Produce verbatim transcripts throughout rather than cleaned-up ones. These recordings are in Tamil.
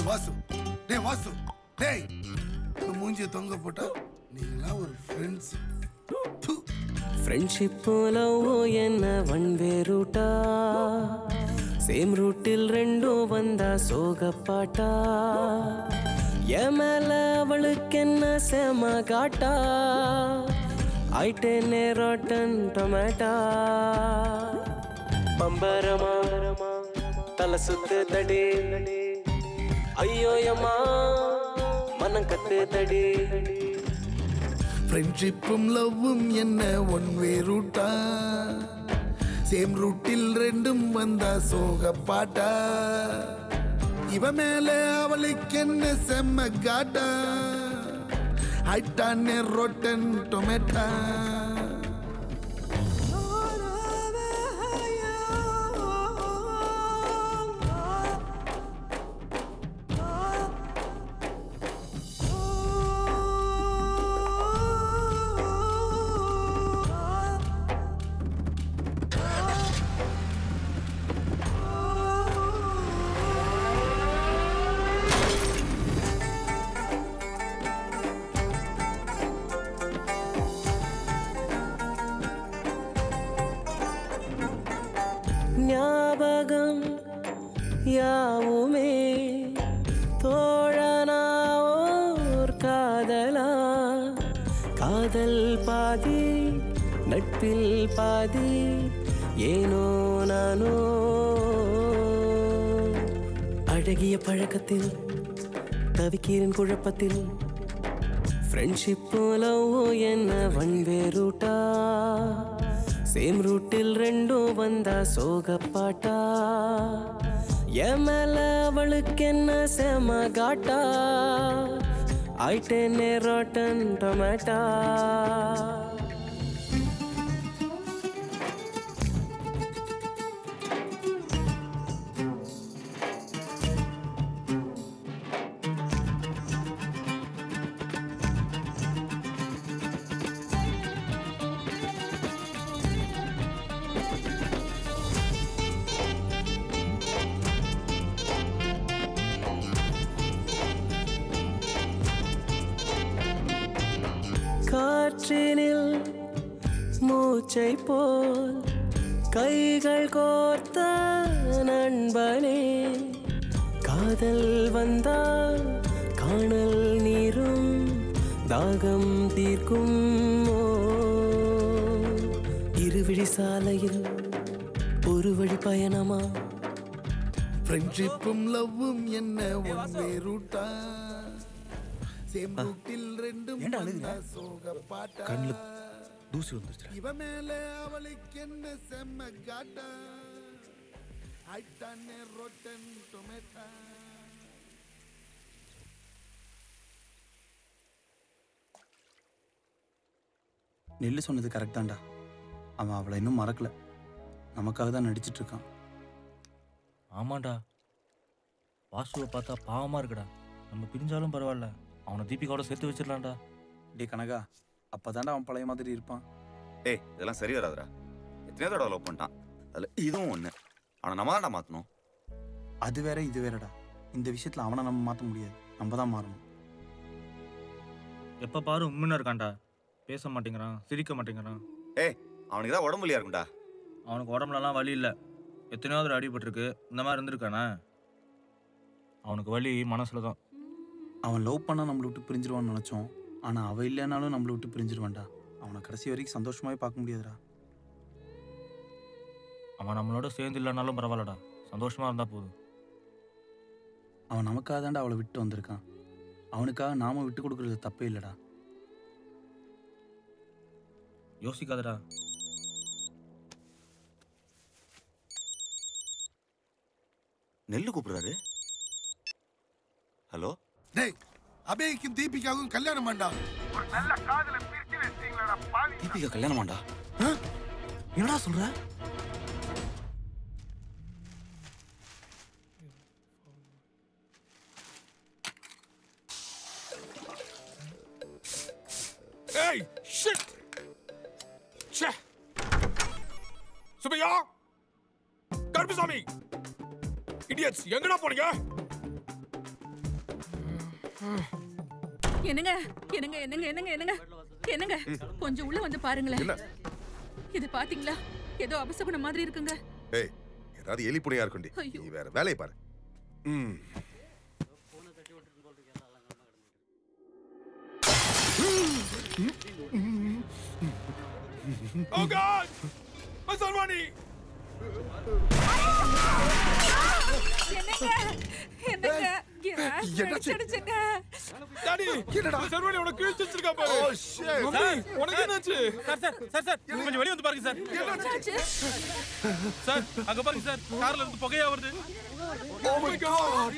வாசு டேய் வாசு டேய் மூஞ்சி தொங்க போட்டா நீங்களா ஒரு ஃப்ரெண்ட்ஸ் ஃப்ரெண்ட்ஷிப் லவ் என்ன ஒன் வே ரூட்டா சேம் ரூட்டில் ரெண்டும் வந்தா சோகப்பாட்டா என் மேல அவளுக்கு என்ன செம காட்டா ஆயிட்டேனே ராட்டன் டொமேட்டா பம்பரமா தலை சுத்து தடி ஐயோ அம்மா மனம் கத்து தடி ஃப்ரெண்ட்ஷிப்பும் லவ்வும் என்ன ஒன் வே ரூட்டா சேம் ரூட்டில் ரெண்டும் வந்தா சோக பாட்டா இவ மேல அவளுக்கு என்ன செம்ம காட்டா ஆயிட்டானே ரோட்டன் டொமேட்டா ஞாபகம் யாவுமே தோழனா ஓர் காதலா காதல் பாதி நட்பில் பாதி ஏனோ நானோ அழகிய பழக்கத்தில் தவிக்கிறேன் குழப்பத்தில் ஃப்ரெண்ட்ஷிப் லவ் என்ன ஒன் வே ரூட்டா சேம் ரூட்டில் ரெண்டும் வந்தா சோகப்பாட்டா என் மேல அவளுக்கு என்ன செம காட்டா ஆயிட்டேனே ராட்டன் டொமேட்டா காற்றினில் மூச்சை போல் கைகள் கோர்த்த நண்பனே காதல் வந்தால் காணல் நீரும் தாகம் தீர்க்கும் இருவிழி சாலையில் ஒரு வழி பயணமா ஃப்ரெண்ட்ஷிப்பும் லவ்வும் என்ன ஒன் வே ரூட்டா சேம் ரூட்டில் ரெண்டும் வந்தா சோக பாட்டா கண்ணுல தூசி வந்துருச்சு இவ மேல அவளுக்கு என்ன செம்ம காட்டா ஆயிட்டானே ரோட்டன் டொமேட்டா நெல்லு சொன்னது கரெக்ட் தான்டா அவன் அவளை இன்னும் மறக்கல நமக்காக தான் நடிச்சிட்டு இருக்கான் ஆமாண்டா வாசுவை பார்த்தா பாவமா இருக்குடா நம்ம பிரிஞ்சாலும் பரவாயில்ல அவனை தீபிகாவோட சேர்த்து வச்சிடலாம்டா டே கனகா அப்பதான்டா அவன் பழைய மாதிரி இருப்பான் டேய் இதெல்லாம் சரி வராதுடா எத்தனையோ தடவை லவ் பண்ணிட்டான் அதில் இதுவும் ஒன்று அவனை நம்ம தான்டா மாற்றணும் அது வேற இது வேறடா இந்த விஷயத்துல அவனை நம்ம மாற்ற முடியாது நம்ம தான் மாறணும் எப்போ பாரு உண்மையா இருக்கான்டா பேச மாட்டேங்கிறான் சிரிக்க மாட்டேங்கிறான் ஏய் அவனுக்கு தான் உடம்பு இல்லையா இருக்கும்டா அவனுக்கு உடம்புலலாம் வலி இல்லை எத்தனையோ தடவை அடிபட்டிருக்கு இந்த மாதிரி இருந்திருக்கானே அவனுக்கு வலி மனசுல தான் அவன் லவ் பண்ணா நம்மளை விட்டு பிரிஞ்சிருவான்னு நினைச்சோம் ஆனா அவ இல்லைனாலும் நம்மளை விட்டு பிரிஞ்சிருவான்டா அவனை கடைசி வரைக்கும் சந்தோஷமாவே பார்க்க முடியாதுடா அவன் நம்மளோட சேர்ந்து இல்லைனாலும் பரவாயில்லடா சந்தோஷமா இருந்தா போதும் அவன் நமக்காக தான்டா அவளை விட்டு வந்திருக்கான் அவனுக்காக நாம விட்டு கொடுக்கறது தப்பே இல்லடா யோசிக்காதடா நெல்லு கூப்பிடுறாரு ஹலோ டேய் அபேய்க்கும் தீபிகாவுக்கும் கல்யாணம் பண்ணா ஒரு நல்ல காதல பிரிச்சு வெச்சீங்களடா பாவி தீபிகா கல்யாணமாண்டா என்னடா சொல்ற ஏய் ஷிட் ச்சே சுபையா கருப்புசாமி இடியட்ஸ் எங்கடா போறீங்க என்னங்க என்னங்க என்னங்க என்னங்க என்னங்க என்னங்க கொஞ்சம் உள்ள வந்து பாருங்களேன். இது பாத்தீங்களா? ஏதோ அபசகுணம் மாதிரி இருக்குங்க. ஏய், ஏதாவது எலி புனையா இருக்குண்டி. நீ வேற வேலையை பாரு. ம். Oh God! My son Ronnie! என்னங்க என்னங்க என்னாச்சுங்க? டாடி, என்னடா? சர்வனி உன கிழிச்சு வச்சிருக்கா பாரு. Oh shit. மம்மி, உனக்கு என்னாச்சு? சார் சார் சார் சார் நீங்க கொஞ்சம் வெளிய வந்து பாருங்க சார். என்னாச்சு? சார் அங்க பாருங்க சார், கார்ல இருந்து புகையா வருது. Oh my God!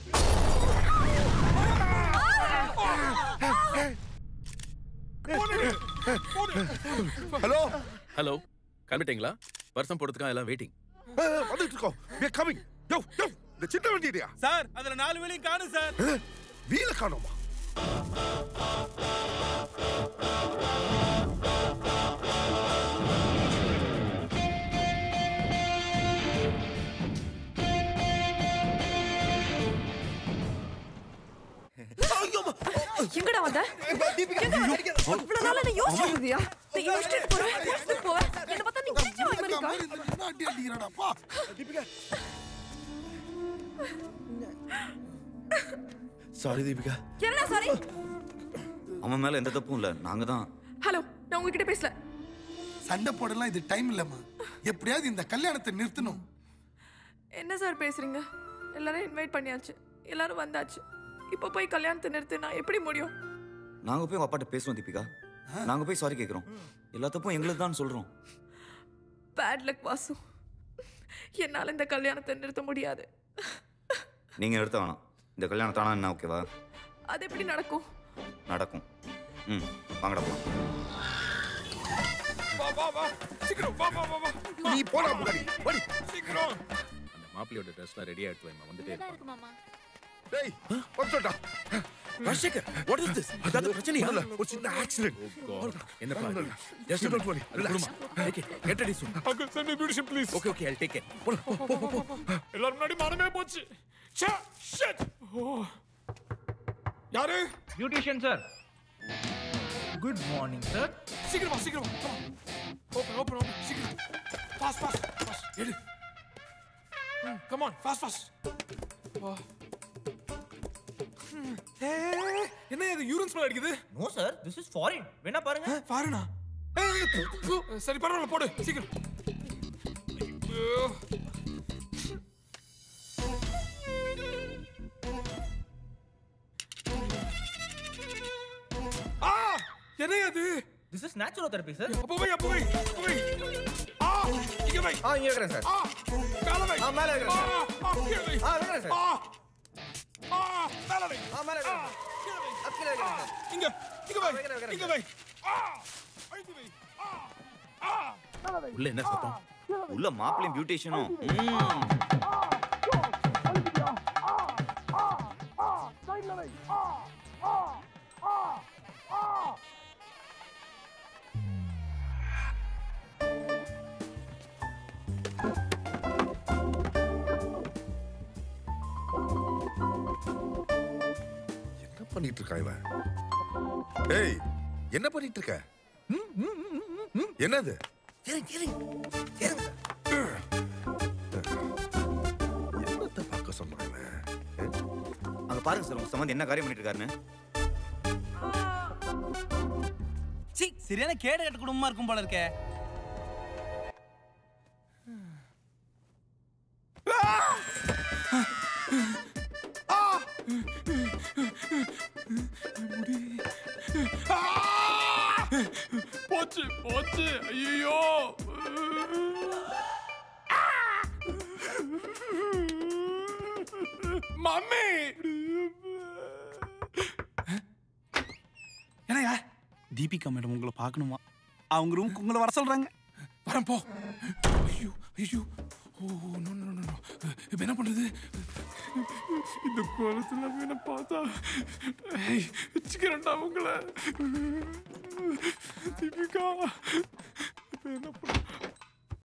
Hello hello, கிளம்பிட்டீங்களா? வருஷம் போடுறதுக்காக எல்லாம் வெயிட்டிங். வந்துட்டு இருக்கோம். we are coming. யோ யோ, இந்த சின்ன வண்டியா? சார் அதுல நாலு வீலையும் காணும் சார். வீல காணோமா? எங்கடா வந்த? இவ்வளவு நாளா நீ யோசிச்சுட்டு இருந்தியா? நீ யோசிச்சுட்டு போற, யோசிச்சுட்டு போவ. என்ன பார்த்தா நீ கிழிச்சு வாங்கி இருக்கா? என்ன அடி அடிக்கிறாடாப்பா? சாரி தீபிகா. என்னடா சாரி? அவன் மேல எந்த தப்பும் இல்ல, நாங்க தான். ஹலோ, நான் உங்ககிட்ட பேசல. சண்டை போடலாம் இது டைம் இல்லம்மா. எப்படியாவது இந்த கல்யாணத்தை நிறுத்தணும். என்ன சார் பேசுறீங்க? எல்லாரும் இன்வைட் பண்ணியாச்சு, எல்லாரும் வந்தாச்சு. இப்போ போய் கல்யாணத்தை நிறுத்தினா எப்படி முடியும்? நாங்க போய் அப்பாட்ட பேசுவோம் தீபிகா. நாங்க போய் சாரி கேக்குறோம். எல்லா தப்பும் எங்களுக்கு தான் சொல்றோம். பேட் லக் வாசு, என்னால இந்த கல்யாணத்தை நிறுத்த முடியாது. நீங்க நிறுத்த வேணாம். இந்த கல்யாணம் தானா என்ன ஓகேவா? அது எப்படி நடக்கும்? நடக்கும். ம், வாங்கடா போலாம். வா வா வா, சீக்கிரம் வா வா வா. நீ போடா முன்னாடி. வடி. சீக்கிரம். அந்த மாப்பிளையோட ட்ரெஸ்லாம் ரெடி ஆயிட்டு வைமா, வந்துட்டே இருக்கு மாமா. டேய், வந்துடா. Rajasekar, what is this? அதாவது பிரச்சனையா? ஒரு சின்ன ஆக்சிடென்ட். என்ன பாரு. Just don't worry. Relax. Okay, get ready soon. Uncle, send me beautician please. Okay, okay, I'll take it. போ போ போ போ. எல்லாரும் முன்னாடி மானமே போச்சு. ச்சே, ஷிட். யாரு? Beautician sir. Good morning sir. சீக்கிரம் வா, சீக்கிரம் வா. Come on. Open, open, open. சீக்கிரம். Fast, fast, fast. எடு. Come on, fast, fast. வா. என்ன இது யூரின் ஸ்மெல் அடிக்குது? No sir, this is foreign. வேணா பாருங்க. ஃபாரினா? ஏய், சரி பரவாயில்ல, போடு சீக்கிரம். ஆ, என்ன இது? This is natural therapy sir. அப்போ வை, அப்போ வை, அப்போ வை. ஆ, இங்க வை. ஆ, இங்க வைக்கிறேன் சார். ஆ, மேல வை. ஆ, மேல வைக்கிறேன் சார். ஆ, கீழ வை. ஆ, வைக்கிறேன் சார். ஆ, ஆ, மேல வை. ஆ, மேல வைக்கிறேன் சார். கீழ வை. அப் கீழ வைக்கிறேன் சார். இங்க, இங்க வை. வைக்கிறேன், வைக்கிறேன் இங்க வை. ஆ, அழுத்தி வை. ஆ, ஆ, மேல வை. உள்ள என்ன சத்தம்? உள்ள மாப்பிளையும் பியூட்டிஷியனும். என்ன பண்ணிட்டு இருக்கா இவன்? ஏய், என்ன பண்ணிட்டு இருக்க? என்னது? என்னத்தை பார்க்க சொன்னாங்க? அங்க பாருங்க சார், உங்க சம்பந்தி என்ன காரியம் பண்ணிட்டு இருக்காருன்னு. சீ, சரியான கேடு கட்ட குடும்பமா இருக்கும் போல இருக்கே. போச்சு போச்சு, ஐயோ. மம்மி, என்னங்க தீபிகா மேடம் உங்களை பார்க்கணுமா? அவங்க ரூமுக்கு உங்களை வர சொல்றாங்க. வரேன் போ. ஐயோ ஐயோ, ஓ நோ நோ நோ. இப்போ என்ன பண்றது? இந்த கோலத்துல என்ன பார்த்தா ஏய் வச்சுக்கிறேன்டா உங்களை. தீபிகா, இப்போ என்ன பண்ண?